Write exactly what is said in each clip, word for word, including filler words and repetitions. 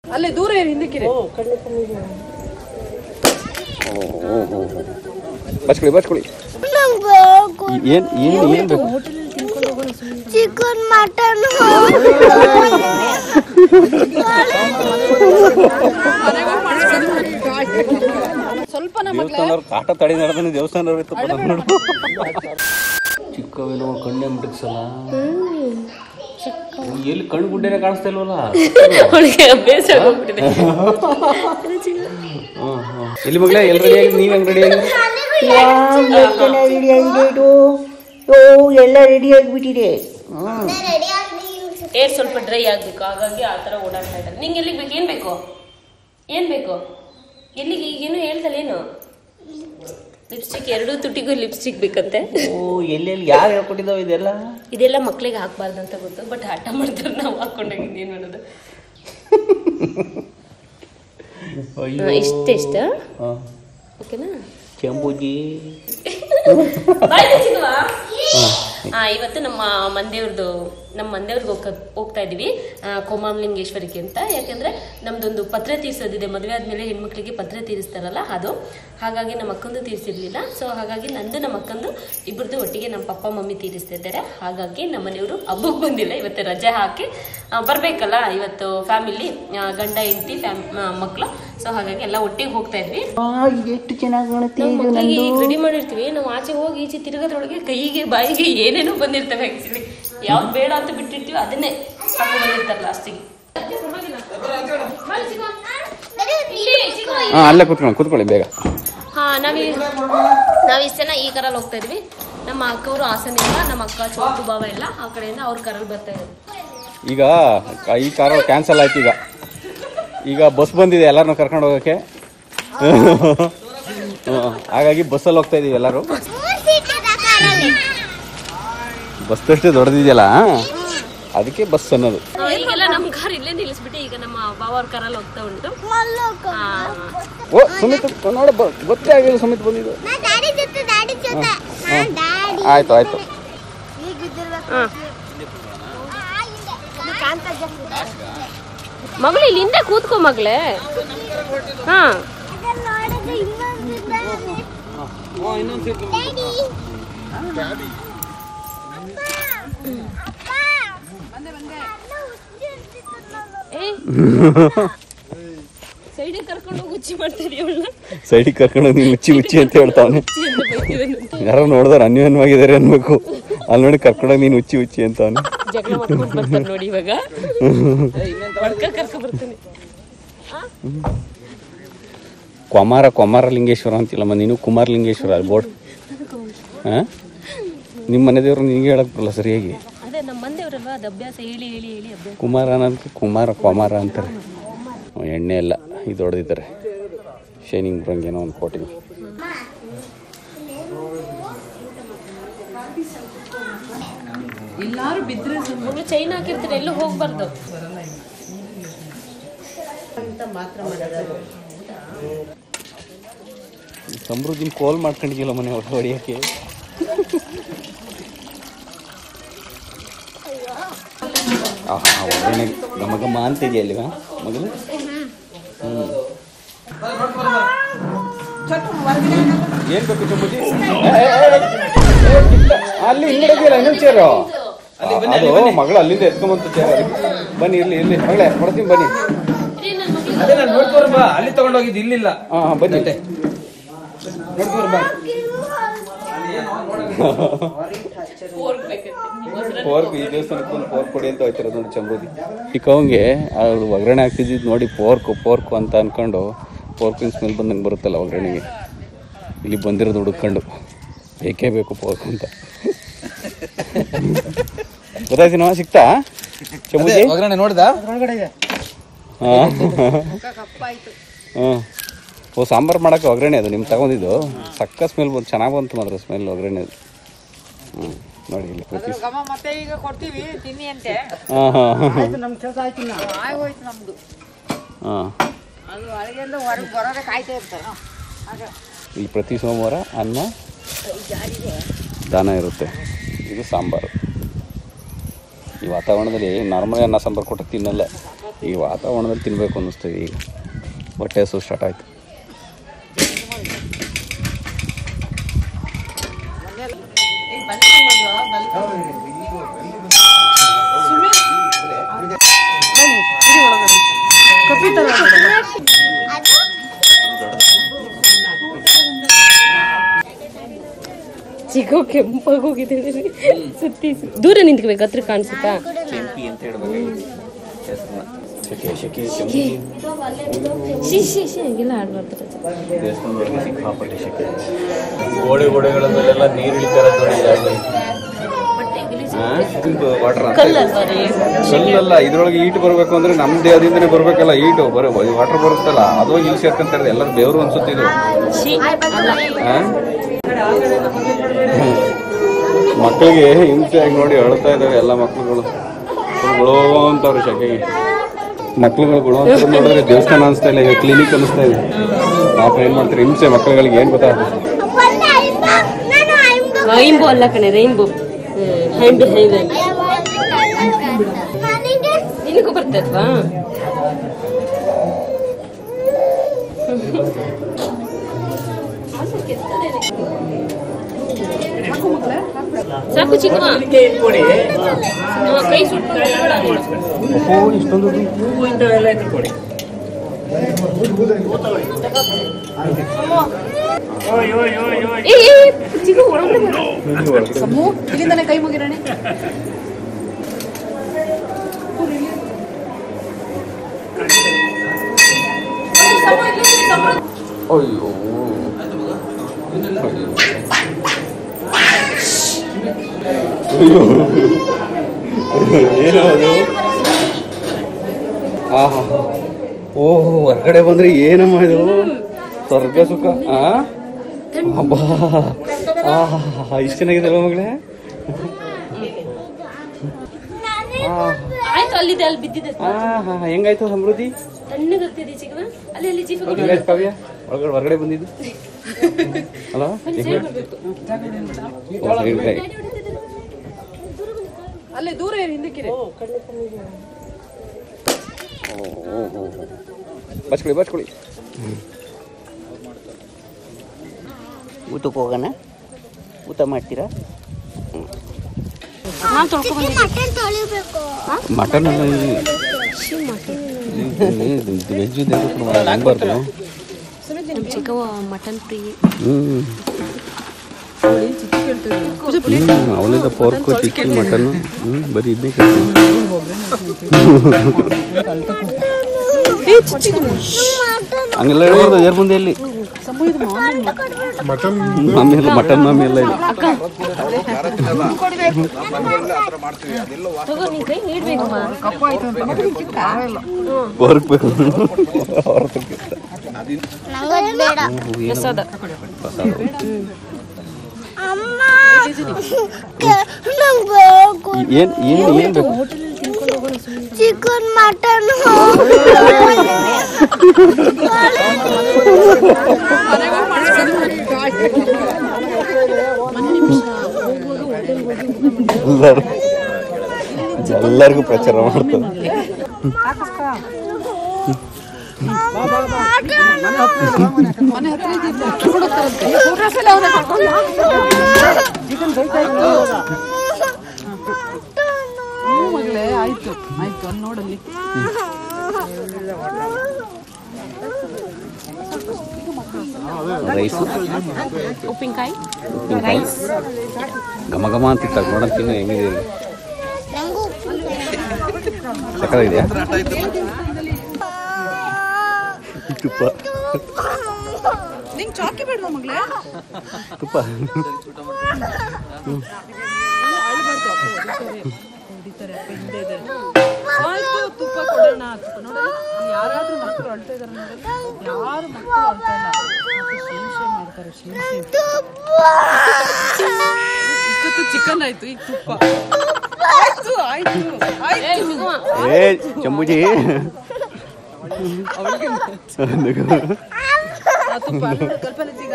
ಅಲ್ಲೇ ದೂರ ಏನು ಹಿಂದಕ್ಕಿದೆ. ಬಚ್ಕೊಳ್ಳಿ ಬಚ್ಕೊಳ್ಳಿ. ಏನ್ ಏನು ಏನು ಬೇಕು? ಚಿಕನ್ ಮಟನ್ ಸ್ವಲ್ಪ ದೇವಸ್ಥಾನವ್ರು ಕಾಟ ತಡಿ ನಡೆದ ದೇವಸ್ಥಾನವ್ರು ಚಿಕ್ಕವೇನೋ ಕಣ್ಣೆ ಮುಟ್ಟಿಸಲ್ಲ. ಎಲ್ಲಿ ಕಣ್ಣು ಗುಡ್ಡೆನೆ ಕಾಣಿಸ್ತಾ ಇಲ್ವಲ್ಲ. ಎಲ್ಲಿ ಮಗಳೇ ಎಲ್ಲಿ ರೆಡಿ ಆಗಿದೆ? ನೀವ್ ಹೆಂಗ್ ರೆಡಿ ಆಗಿದೆ? ಎಲ್ಲ ರೆಡಿ ಆಗಿಬಿಟ್ಟಿದೆ. ಏರ್ ಸ್ವಲ್ಪ ಡ್ರೈ ಆಗ್ಬೇಕು, ಹಾಗಾಗಿ ಆ ಥರ ಓಡಾಡ್ತಾ ಇದ್ದಾರೆ. ನಿಂಗೆ ಎಲ್ಲಿಗೆ ಬೇಕು? ಏನು ಬೇಕು? ಏನು ಬೇಕು? ಎಲ್ಲಿಗೆ? ಈಗೇನು ಹೇಳ್ದಲ್ಲೇನು? ಲಿಪ್ಸ್ಟಿಕ್, ಎರಡೂ ತುಟಿಗೂ ಲಿಪ್ಸ್ಟಿಕ್ ಬೇಕಂತೆ. ಓ ಎಲ್ಲೆಲ್ಲಿ ಯಾರು ಹೇಳ್ಕೊಟ್ಟಿದ್ದಾವೆ ಇದೆಲ್ಲ? ಇದೆಲ್ಲ ಮಕ್ಳಿಗೆ ಹಾಕ್ಬಾರ್ದು ಅಂತ ಗೊತ್ತು, ಬಟ್ ಹಠ ಮಾಡ್ತಾರೆ. ನಾವು ಹಾಕೊಂಡೋಗಿದ್ದು ಏನು ಮಾಡೋದು? ಇಷ್ಟ ಇಷ್ಟ ಓಕೆನಾ? ಕೆಂಬುಜಿ ಹಾ, ಇವತ್ತು ನಮ್ಮ ಮಂದೇವ್ರದ್ದು ನಮ್ಮ ಮಂದೇವ್ರಿಗೆ ಹೋಗ ಹೋಗ್ತಾ ಇದೀವಿ ಕೋಮಾಮಲಿಂಗೇಶ್ವರಿಗೆ ಅಂತ. ಯಾಕೆಂದ್ರೆ ನಮ್ದೊಂದು ಪತ್ರ ತೀರ್ಸೋದಿದೆ. ಮದುವೆ ಆದ್ಮೇಲೆ ಹೆಣ್ಮಕ್ಳಿಗೆ ಪತ್ರ ತೀರಿಸ್ತಾರಲ್ಲ ಅದು. ಹಾಗಾಗಿ ನಮ್ಮ ಅಕ್ಕಂದು ತೀರಿಸಿರ್ಲಿಲ್ಲ. ಸೊ ಹಾಗಾಗಿ ನಂದು ನಮ್ಮ ಅಕ್ಕಂದು ಇಬ್ಬರದು ಒಟ್ಟಿಗೆ ನಮ್ಮ ಪಪ್ಪ ಮಮ್ಮಿ ತೀರಿಸ್ತಾ ಇದ್ದಾರೆ. ಹಾಗಾಗಿ ನಮ್ಮ ಮನೆಯವರು ಹಬ್ಬಕ್ಕೆ ಬಂದಿಲ್ಲ, ಇವತ್ತು ರಜೆ ಹಾಕಿ ಬರ್ಬೇಕಲ್ಲ. ಇವತ್ತು ಫ್ಯಾಮಿಲಿ, ಗಂಡ ಹೆಂಡತಿ ಫ್ಯಾಮ್ ಮಕ್ಕಳು. ಸೊ ಹಾಗಾಗಿ ಎಲ್ಲ ಒಟ್ಟಿಗೆ ಹೋಗ್ತಾ ಇದ್ವಿ. ಎಷ್ಟು ಚೆನ್ನಾಗಿ ಕಾಣುತ್ತೆ. ರೆಡಿ ಮಾಡಿರ್ತೀವಿ ನಾವು. ಆಚೆ ಹೋಗಿ ಈಚೆ ತಿರುಗೋದ್ರೊಳಗೆ ಕೈಗೆ ಬಾಯಿಗೆ ಏನೇನೋ ಬಂದಿರ್ತವೆ. ಆಕ್ಚುಲಿ ಯಾವ್ದು ಬೇಡ ಅಂತ ಬಿಟ್ಟಿರ್ತೀವಿ ಅದನ್ನೇ ಹಾಕಿ ಬಂದಿರ್ತಾರೆ ಲಾಸ್ಟಿಗೆ. ಅಲ್ಲೇ ಕೂತ್ಕೊಳ್ಳಿ ಕೂತ್ಕೊಳ್ಳಿ ಬೇಗ. ಹಾ, ನಾವ್ ನಾವ್ ಇಷ್ಟ ಜನ ಈ ಕಾರಲ್ಲಿ ಹೋಗ್ತಾ ಇದ್ವಿ. ನಮ್ಮ ಅಕ್ಕವರು ಹಾಸನಿಂದ, ನಮ್ಮ ಅಕ್ಕ ಚೋಟು ಬಾವ ಎಲ್ಲ ಆ ಕಡೆಯಿಂದ ಅವ್ರ ಕಾರಲ್ಲಿ ಬರ್ತಾ ಇದ್ರು. ಈಗ ಈ ಕಾರ್ ಕ್ಯಾನ್ಸಲ್ ಆಯ್ತು. ಈಗ ಈಗ ಬಸ್ ಬಂದಿದೆ ಎಲ್ಲರನ್ನೂ ಕರ್ಕೊಂಡು ಹೋಗೋಕ್ಕೆ. ಹಾಗಾಗಿ ಬಸ್ಸಲ್ಲಿ ಹೋಗ್ತಾ ಇದೀವಿ ಎಲ್ಲರೂ. ಬಸ್ ಅಷ್ಟೇ ದೊಡ್ಡದಿದೆಯಲ್ಲ, ಅದಕ್ಕೆ ಬಸ್ ಅನ್ನೋದು. ಈಗೆಲ್ಲ ನಮ್ಮ ಕಾರ್ ಇಲ್ಲೇ ನಿಲ್ಲಿಸ್ಬಿಟ್ಟು ಈಗ ನಮ್ಮ ಬಾವ ಅವ್ರ ಕಾರಲ್ಲಿ ಹೋಗ್ತಾ ಉಂಟು. ಓ ಸುಮಿತ್ ನೋಡ, ಗೊತ್ತೇ ಆಗಿಲ್ಲ ಸುಮಿತ್ ಬಂದಿದ್ದು. ಆಯ್ತು ಆಯ್ತು. ಮಗಳು ಇಲ್ಲಿ ಹಿಂದೆ ಕೂತ್ಕೋ ಮಗಳೇ. ಹಾ, ಸೈಡಿಗೆ ಕರ್ಕೊಂಡು ಹೋಗಿ ಹುಚ್ಚಿ ಮಾಡ್ತೀವಿ. ಸೈಡಿಗೆ ಕರ್ಕೊಂಡು ನೀನು ಹುಚ್ಚಿ ಹುಚ್ಚಿ ಅಂತ ಹೇಳ್ತಾವನೆ. ಯಾರೋ ನೋಡಿದ್ರೆ ಅನ್ಯೋನ್ಯವಾಗಿದ್ದಾರೆ ಅನ್ಬೇಕು. ಅಲ್ಲಿ ನೋಡಿ ಕರ್ಕೊಂಡೋಗಿ ನೀನು ಹುಚ್ಚಿ ಹುಚ್ಚಿ ಅಂತ ಅವನು ಜಗಳ ಮಾಡ್ಕೊಂಡು ಬರ್ತಾರೆ ನೋಡಿ. ಇವಾಗ ಕರ್ಕೊ ಬರ್ತಾನೆ. ಕೊಮಾರ ಕೊಮಾರ ಲಿಂಗೇಶ್ವರ ಅಂತಿಲ್ಲಮ್ಮ ನೀನು, ಕುಮಾರ ಲಿಂಗೇಶ್ವರ ಬೋರ್ಡ್. ಹಾಂ, ನಿಮ್ಮ ಮನೆ ದೇವ್ರು ನಿನಗೆ ಹೇಳಕ್ ಬರಲ್ಲ ಸರಿಯಾಗಿ. ಅದೇ ನಮ್ಮ ಮಂದೇವ್ರಲ್ವಾ, ಅದು ಅಭ್ಯಾಸ ಹೇಳಿ ಹೇಳಿ ಹೇಳಿ ಅಭ್ಯಾಸ. ಕುಮಾರ ಅನ್ನೋದಕ್ಕೆ ಕುಮಾರ ಕೊಮಾರ ಅಂತಾರೆ. ಎಣ್ಣೆ ಎಲ್ಲ ಇದು ಹೊಡೆದಿದ್ದಾರೆ. ಶೈನಿಂಗ್ ಬರಂಗೇನೋ ಒಂದು ಕೋಟಿಂಗ್. ಎಲ್ಲಾರು ಬಿದ್ರೆ ಒಂದು ಚೈನ್ ಹಾಕಿರ್ತಾರೆ, ಎಲ್ಲೂ ಹೋಗ್ಬಾರ್ದು. ಸಮೃದ್ಧಿ ಕೋಲ್ ಮಾಡ್ಕೊಂಡಿದ್ದಿಲ್ಲ ಮನೆ ಒಳಗೆ ಹೊಡಿಯೋಕ್ಕೆ. ಒಳ್ಳೆ ಗಮಗಮ ಅಂತಿದೆಯಾ ಅಲ್ಲಿವ ಮಗಳು? ಹ್ಞೂ, ಏನು ಬೇಕು ಚಂಬುಜಿ? ಅಲ್ಲಿ ಹಿಂಗಡಿದೆಯಲ್ಲ ಇನ್ನೊಂದು ಚೇರು. ಅದು ಮಗಳು ಅಲ್ಲಿಂದ ಎತ್ಕೊಂಬಂತು ಚೇರ್. ಅದಕ್ಕೆ ಬನ್ನಿ, ಇರ್ಲಿ ಇರ್ಲಿ ಮಗಳೇ ಕೊಡ್ತೀನಿ ಬನ್ನಿ. ಅದೇ ನಾನು ನೋಡ್ಕೋರ್ ಬಾ, ಅಲ್ಲಿ ತಗೊಂಡೋಗಿದ್ದು ಇಲ್ಲಿಲ್ಲ. ಹಾಂ ಹಾಂ ಬನ್ನಿ ನೋಡ್ಕೋರ್ ಬಾ. ಪೋರ್ಕ್ ಈ ದೇವಸ್ಥಾನಕ್ಕೆ ಒಂದು ಪೋರ್ಕ್ ಕೊಡಿ ಅಂತ ಹೋಯ್ತಿರೋದು ನೋಡಿ ಚಂಬೂದಿ. ಚಿಕ್ಕವಂಗೆ ಅವ್ರು ಒಗ್ಗರಣೆ ಹಾಕ್ತಿದ್ದು ನೋಡಿ ಪೋರ್ಕು ಪೋರ್ಕು ಅಂತ ಅಂದ್ಕೊಂಡು ಪೋರ್ಕಿನ ಸ್ಮೆಲ್ ಬಂದಂಗೆ ಬರುತ್ತಲ್ಲ ಒಗ್ಗರಣೆಗೆ. ಇಲ್ಲಿ ಬಂದಿರೋದು ಹುಡುಕೊಂಡು ಬೇಕೇ ಬೇಕು ಪೋರ್ಕ್ ಅಂತ. ಗೊತ್ತಾಯ್ತು ನಾವು ಸಿಕ್ತಾ ಚಂಬೂದಿ ಒಗ್ಗರಣೆ ನೋಡ್ದ? ಹಾಂ ಹಾಂ ಓ ಸಾಂಬಾರು ಮಾಡೋಕ್ಕೆ ಒಗ್ಗರಣೆ ಅದು ನಿಮ್ಮ ತಗೊಂಡಿದ್ದು. ಸಕ್ಕ ಸ್ಮೆಲ್ ಬಂತು, ಚೆನ್ನಾಗಿ ಬಂತು ಮಾತ್ರ ಸ್ಮೆಲ್ ಒಗ್ಗರಣೆ ಅದು. ಹ್ಞೂ ನೋಡಿ ಇಲ್ಲಿ ಪ್ರತಿ ಮತ್ತೆ ಈಗ ಕೊಡ್ತೀವಿ ತಿನ್ನಿ ಅಂತೆ. ಹಾಂ ಹಾಂ ಹಾಂ ನಮ್ಮ ಕೆಲಸ ಆಯ್ತು, ಆಗೋಯ್ತು ನಮ್ದು. ಹಾಂ, ಅದು ಅಲ್ಲಿಂದ ಹೊರಗೆ ಬರೋದೇ ಕಾಯ್ತಾ ಇರ್ತಾರೆ. ಇಲ್ಲಿ ಪ್ರತಿ ಸೋಮವಾರ ಅನ್ನ ದಾನ ಇರುತ್ತೆ. ಇದು ಸಾಂಬಾರು. ಈ ವಾತಾವರಣದಲ್ಲಿ ನಾರ್ಮಲ್ ಅನ್ನ ಸಾಂಬಾರು ಕೊಟ್ಟು ತಿನ್ನಲ್ಲ. ಈ ವಾತಾವರಣದಲ್ಲಿ ತಿನ್ನಬೇಕು ಅನ್ನಿಸ್ತೀವಿ. ಈಗ ಹೊಟ್ಟೆ ಹಸು ಸ್ಟಾರ್ಟ್ ಆಯಿತು. ಚಿಗೋ ಕೆಂಪಾಗಿ ಹೋಗಿದ್ದೀವಿ. ಸುತ್ತಿ ದೂರ ನಿಂತ್ಕೋಬೇಕು, ಹತ್ರ ಕಾಣಿಸುತ್ತಾ? ಕೆಂಪಿ ಅಂತ ಹೇಳ್ಬೇಕು. ಶೆಕೆ ಶೆಕೆ ಶಿ ಶಿ ಶಿ ಹಂಗೆಲ್ಲ ಆಡ್ಬಾರ್ದು. ದೇವಸ್ಥಾನದವರೆಗೆ ಸಿಕ್ಕಾಪಟ್ಟೆ ಶೆಕೆ. ಗೋಡೆ ಗೋಡೆಗಳ ಮೇಲೆಲ್ಲ ನೀರು ಇಳಿತಾರೆ ನೋಡಿ. ವಾಟರ್ ಕಲ್ಲಲ್ಲ, ಇದ್ರೊಳಗೆ ಈಟು ಬರಬೇಕು ಅಂದ್ರೆ ನಮ್ಮ ದೇಹದಿಂದನೇ ಬರ್ಬೇಕಲ್ಲ ಈಟು. ಬರೋ ವಾಟರ್ ಬರುತ್ತಲ್ಲ, ಅದು ಇಲ್ಲಿ ಸೇರ್ಕೊಂತಾರೆ. ಎಲ್ಲರೂ ದೇವರು ಅನ್ಸುತ್ತೆ ಇದು. ಮಕ್ಕಳಿಗೆ ಹಿಂಸೆಯಾಗಿ ನೋಡಿ ಅಳ್ತಾ ಇದ್ದಾವೆ ಎಲ್ಲ ಮಕ್ಳುಗಳು. ಗುಳೋ ಅಂತವ್ರೆ ಶೆಕೆಗೆ. ಮಕ್ಳುಗಳು ಗುಳೋ ಅಂತ ನೋಡಿದ್ರೆ ದೇವಸ್ಥಾನ ಅನಿಸ್ತಾ ಇಲ್ಲ, ಕ್ಲಿನಿಕ್ ಅನಿಸ್ತಾ ಇದೆ. ಪಾಪ ಏನ್ ಮಾಡ್ತಾರೆ, ಹಿಂಸೆ ಮಕ್ಕಳುಗಳಿಗೆ. ಏನ್ ಗೊತ್ತಾ, ರೈನ್ಬೋ ಅಲ್ಲ ಕಣೆ, ರೈನ್ಬೋ ಹ್ಯಾಂಡ್ ಹೈವೆನ್. ನಿನಗೂ ಬರ್ತಲ್ವಾ? ಸಾಕು ಚಿಕ್ಕ ಕೈ ಸುಟ್ಟು ಇಷ್ಟೊಂದು ಇಲ್ಲಿಂದನೇ ಕೈ ಮುಗಿರೋಣ. ಅಯ್ಯೋ ಏನೋ ಅದು. ಆಹಾ, ಓಹ್ ಹೊರಗಡೆ ಬಂದ್ರೆ ಏನಮ್ಮ ಇದು, ಸ್ವರ್ಗ ಸುಖ. ಆ ಅಬ್ಬಾ, ಆಹಾ ಇಷ್ಟು ಚೆನ್ನಾಗಿದೆ ಅಲ್ವ ಮಗಳೇ? ಆಯ್ತು, ಅಲ್ಲಿದೆ, ಅಲ್ಲಿ ಬಿದ್ದಿದೆ. ಹಾ ಹಾ ಹೆಂಗಾಯ್ತು ಸಮೃದ್ಧಿ? ತಣ್ಣಗಾಗ್ತಿದೆ ಚಿಕ್ಕವ. ಅಲ್ಲಿ ಅಲ್ಲಿ ಜೀಪ ಕಾವ್ಯ ಒಳಗಡೆ ಹೊರಗಡೆ ಬಂದಿದ್ದು ಅಲ್ಲ? ಅಲ್ಲೇ ದೂರ ಹಿಂದಕ್ಕಿದೆ. ಬಚ್ಕೊಳ್ಳಿ ಬಚ್ಕೊಳ್ಳಿ. ಊಟಕ್ಕೆ ಹೋಗೋಣ? ಊಟ ಮಾಡ್ತೀರಾ? ಮಟನ್ ವೆಜ್ ಹೆಂಗ್ಬಾರ್ದು. ಚಿಕ್ಕವ ಮಟನ್ ಫ್ರೀ. ಹ್ಮ್ ಅವಳಿಂದ ಪೋರ್ಕು ಚಿಕನ್ ಮಟನ್ ಹ್ಮ್ ಬರೀ ಇದನ್ನೇ ಹಂಗೆಲ್ಲ ಹೇಳ್ಬಾರ್ದು ಯಾರ ಮುಂದೆ. ಇಲ್ಲಿ ಮಾಮಿ ಎಲ್ಲ ಮಟನ್ ಮಾಮಿ ಎಲ್ಲ ಇಲ್ಲ. ಹೊರಕ್ಬೇಕು ಏನ್ ಏನ್ ಏನ್ ಬೇಕು? ಚಿಕನ್ ಮಟನ್ ಎಲ್ಲರಿಗೂ ಪ್ರಚಾರ ಮಾಡ್ತಾರೆ. ಮಗಳೇ ಆಯ್ತು ಆಯ್ತು ಅಲ್ಲಿ ನೋಡಲ್ಲಿ. ರೈಸು ಉಪ್ಪಿನಕಾಯಿ ಉಪ್ಪಿನಕಾಯಿ ಘಮ ಘಮ ಅಂತಿತ್ತ ನೋಡೋಣ. ತಿನ್ನು ಹೆಂಗಿದೆ, ಸಕ್ಕತ್ತಾಗಿದೆಯಾ? ತುಪ್ಪ ನಿಂಗೆ ಚಾಕಿ ಬೇಡ ಮಗಳೇ, ತುಪ್ಪ ಆಯ್ತು ತುಪ್ಪ ಕೊಡೋಣ. ತುಪ್ಪ ನೋಡೋಣ, ಯಾರಾದ್ರೂ ಮಕ್ಕಳು ಅಳ್ತಾ ಇದಾರೆ ನೋಡೋಣ. ಯಾರು ಮಕ್ಕಳು ಅಳ್ತಾ ಇಲ್ಲ, ಶೇಮ್ ಶೇಮ್ ಮಾಡ್ತಾರೆ. Shame shame. ಇಷ್ಟೊತ್ತು ಚಿಕನ್ ಆಯ್ತು, ಈಗ ತುಪ್ಪ ಆಯ್ತು ಆಯ್ತು ಆಯ್ತು. ಏ ಚಂಬುಜಿ ತುಪ್ಪ ಕಲ್ಪನೆ ಈಗ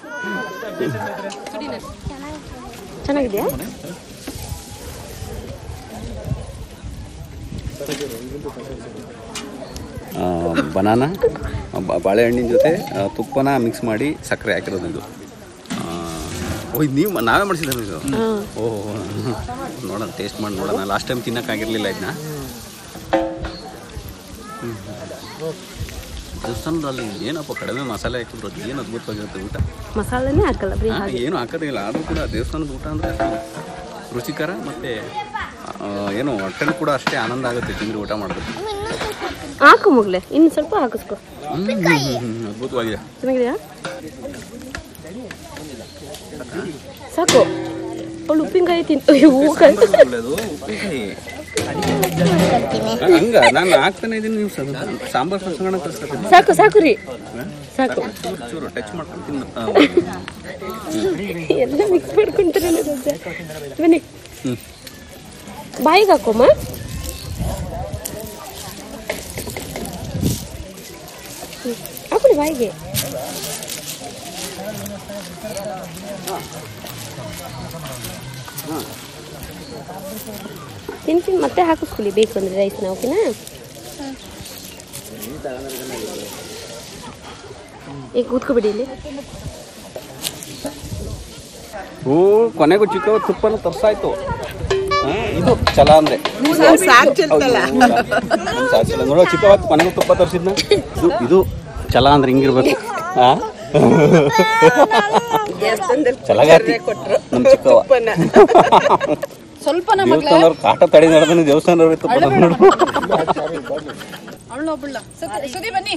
ಚೆನ್ನಾಗಿದೆಯಾ? ಬನಾನಾ ಬಾಳೆಹಣ್ಣಿನ ಜೊತೆ ಆ, ತುಪ್ಪನ ಮಿಕ್ಸ್ ಮಾಡಿ ಸಕ್ಕರೆ ಹಾಕಿರೋದು ಇದು. ಓ ಇದು ನೀವು ನಾವೇ ಮಾಡಿಸಿದ್ರೆ ಇದು? ಓಹೋ ನೋಡೋಣ, ಟೇಸ್ಟ್ ಮಾಡಿ ನೋಡೋಣ. ಲಾಸ್ಟ್ ಟೈಮ್ ತಿನ್ನೋಕ್ಕಾಗಿರಲಿಲ್ಲ ಇದನ್ನ. ದೇವಸ್ಥಾನದಲ್ಲಿ ಏನಪ್ಪ ಕಡಿಮೆ ಮಸಾಲೆ ಹಾಕಿದ್ರು ಅದು ಏನು ಅದ್ಭುತವಾಗಿರುತ್ತೆ ಊಟ. ಮಸಾಲೆನೇ ಹಾಕಲ್ಲ ಬರೀ ಹಾಂ, ಏನು ಹಾಕೋದಿಲ್ಲ. ಆದರೂ ಕೂಡ ದೇವಸ್ಥಾನದ ಊಟ ಅಂದರೆ ರುಚಿಕರ ಮತ್ತು ಏನು ಹೊಟ್ಟೆನೂ ಕೂಡ ಅಷ್ಟೇ ಆನಂದ ಆಗುತ್ತೆ ತಿಂದು ಊಟ ಮಾಡೋದು. ಹಾಕು ಮಗ್ಲೆ, ಇನ್ನು ಸ್ವಲ್ಪ ಹಾಕಿಸ್ಕೊ. ಅದ್ಭುತವಾಗಿದೆ. ಚೆನ್ನಾಗಿದೆಯಾ? ಸಾಕು. ಅವಳು ಉಪ್ಪಿನಕಾಯಿ ತಿಂತು. ಉಪ್ಪಿನಕಾಯಿ ಹಂಗ ನಾನು ಹಾಕ್ತಾನೆ ಇದೀನಿ. ನೀವು ಸಾಂಬಾರು ಸಸ್ಯಗಳನ್ನ ಕಲಿಸ್ಕೊತೀನಿ. ಸಾಕು ಸಾಕು ರೀ, ಸಾಕು. ಚೂರು ಟಚ್ ಮಾಡ್ಕೊಂಡು ತಿನ್ನು. ಎಲ್ಲ ಮಿಕ್ಸ್ ಮಾಡ್ಕೊಂತಾರೆ ಬನ್ನಿ. ಬಾಯಿಗೆ ಹಾಕೋಮ್ಮ. ಹಾಕೊಳ್ಳಿ ಬಾಯಿಗೆ. ತಿನ್ ತಿನ್ ಮತ್ತೆ ಹಾಕಿಸ್ಕೊಳ್ಳಿ ಬೇಕು ಅಂದರೆ ರೈಸ್ನ. ಓಕೆನಾ? ಈಗ ಕೂತ್ಕೊಬಿಡಿ ಇಲ್ಲಿ. ಓ ಕೊನೆಗೂ ಚಿಕ್ಕ ತುಪ್ಪನ ತರ್ಸಾಯ್ತು. ಇದು ಛಲ ಅಂದ್ರೆ ನೋಡೋ ಚಿಕ್ಕ ಕೊನೆಗೂ ತುಪ್ಪ ತರಿಸಿದ್ನ. ಇದು ಇದು ಛಲ ಅಂದ್ರೆ ಹಿಂಗಿರ್ಬೇಕು. ಛಲಗಾತಿ ನಮ್ ಚಿಕ್ಕವ. ಸ್ವಲ್ಪ ದೇವಸ್ಥಾನವ್ರು ಕಾಟ ತಡೆ ನಡೆದ ದೇವಸ್ಥಾನವ್ರು ತುಪ್ಪ ನೋಡು. ಬನ್ನಿ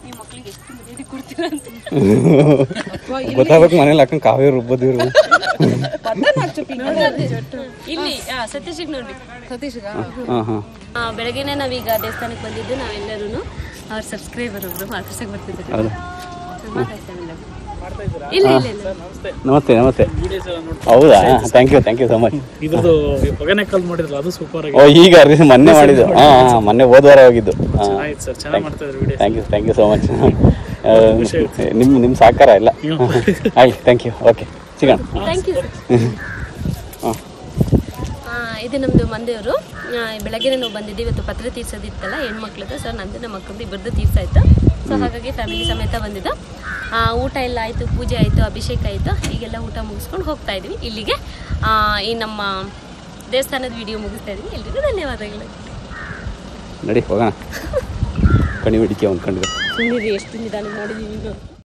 ಗೊತ್ತಾಗಬೇಕು ಮನೇಲಿ ಹಾಕೊಂಡ್ ಕಾವೇ ರುಬ್ಬದಿರು. ಇಲ್ಲಿ ಸತೀಶಿಗೆ ನೋಡಿ. ಸತೀಶ್ಗ ಹಾಂ ಹಾಂ ಬೆಳಗ್ಗೆನೆ ನಾವೀಗ ದೇವಸ್ಥಾನಕ್ಕೆ ಬಂದಿದ್ದು. ನಾವೆಲ್ಲರೂ ಅವ್ರ ಸಬ್ಸ್ಕ್ರೈಬರ್ ಒಬ್ರು ಮಾತಾಡ್ಸಕ್ ಬರ್ತಿದ್ದಾರೆ. ಹೌದು. ಇಲ್ಲ ಇಲ್ಲ ಇಲ್ಲ ನಮಸ್ತೆ ನಮಸ್ತೆ. ಹೌದಾ? Thank you thank you so much. ಇದ್ರದ್ದು ಹೊಗನೆಕಲ್ ಮಾಡಿದ್ರಲ್ಲ ಅದು ಸೂಪರ್ ಆಗಿ. ಓ ಈಗ ಮೊನ್ನೆ ಮಾಡಿದ್ದು. ಹಾಂ ಹಾಂ ಮೊನ್ನೆ ಹೋದ್ವಾರ ಹೋಗಿದ್ದು. ಹಾಂ ಆಯ್ತು ಸರ್, ಚೆನ್ನಾಗಿ ಮಾಡ್ತಾ ಇದ್ದಾರೆ video. Thank you thank you so much. ನಿಮ್ಮ ನಿಮ್ಮ ಸಹಕಾರ ಇಲ್ಲ. ಆಯ್ತು ಥ್ಯಾಂಕ್ ಯು. ಓಕೆ ಸಿಗೋಣ. Thank you. ಹಾಂ ಇದು ನಮ್ಮದು ಮಂದಿಯವರು. ಬೆಳಗ್ಗೆ ನಾವು ಬಂದಿದ್ದೀವಿ. ಇವತ್ತು ಪತ್ರ ತೀರ್ಸೋದಿತ್ತಲ್ಲ ಹೆಣ್ಮಕ್ಳದ್ದು. ಸೊ ನಂದು ನಮ್ಮ ಮಕ್ಕಳದ್ದು ಇಬ್ಬರದ್ದು ತೀರ್ಸಾಯ್ತು. ಸೊ ಹಾಗಾಗಿ ಫ್ಯಾಮಿಲಿ ಸಮೇತ ಬಂದಿದ್ದು. ಊಟ ಎಲ್ಲ ಆಯಿತು, ಪೂಜೆ ಆಯಿತು, ಅಭಿಷೇಕ ಆಯಿತು. ಈಗೆಲ್ಲ ಊಟ ಮುಗಿಸ್ಕೊಂಡು ಹೋಗ್ತಾ ಇದ್ವಿ. ಇಲ್ಲಿಗೆ ಈ ನಮ್ಮ ದೇವಸ್ಥಾನದ ವಿಡಿಯೋ ಮುಗಿಸ್ತಾ ಇದ್ವಿ. ಎಲ್ರಿಗೂ ಧನ್ಯವಾದಗಳು. ನಡಿ ಹೋಗೋಣ. ಕಣಿ ಹಿಡಿಕೆ ಅಂದ್ಕೊಂಡಿರೋ ಸುಮ್ಮನೆ ಎಷ್ಟು ನಿಧಾನ ಮಾಡಿದ್ದೀವಿ.